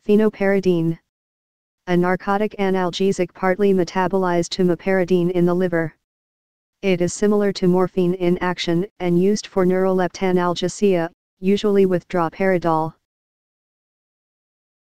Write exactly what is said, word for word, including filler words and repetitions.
Phenoperidine. A narcotic analgesic partly metabolized to meperidine in the liver. It is similar to morphine in action and used for neuroleptalgia, usually with droperidol.